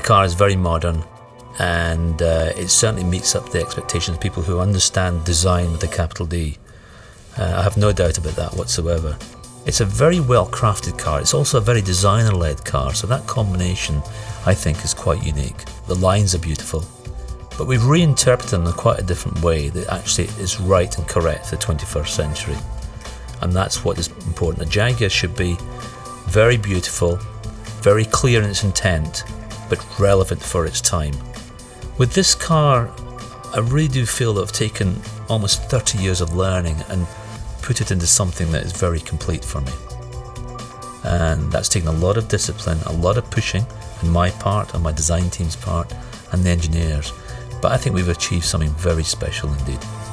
car is very modern, and it certainly meets up the expectations of people who understand design with a capital D. I have no doubt about that whatsoever. It's a very well crafted car. It's also a very designer led car, so that combination I think is quite unique. The lines are beautiful, but we've reinterpreted them in quite a different way that actually is right and correct for the 21st century. And that's what is important. A Jaguar should be very beautiful, very clear in its intent, but relevant for its time. With this car, I really do feel that I've taken almost 30 years of learning and put it into something that is very complete for me. And that's taken a lot of discipline, a lot of pushing on my part, on my design team's part, and the engineers. But I think we've achieved something very special indeed.